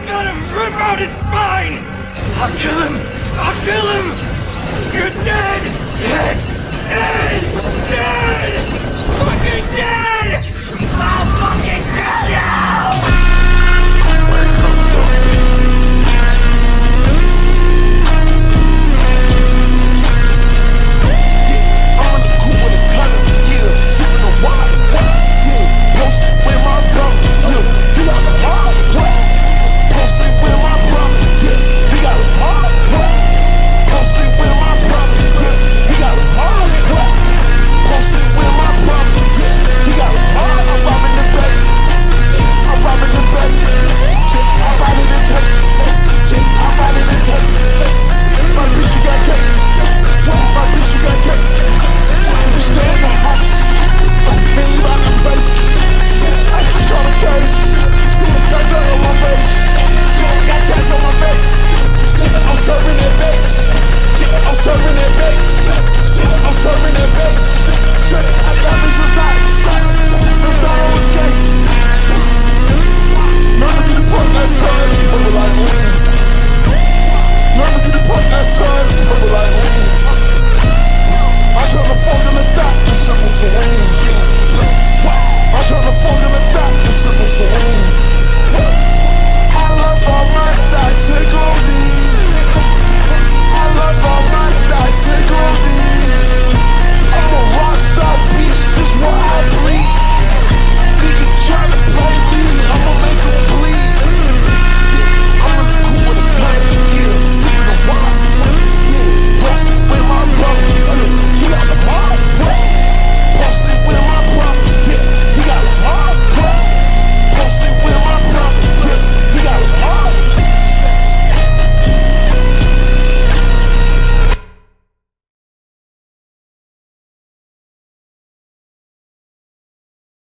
gonna rip out his spine! I'll kill him! I'll kill him! You're dead! Dead! Dead! Dead! Fucking dead! I'll fucking kill you!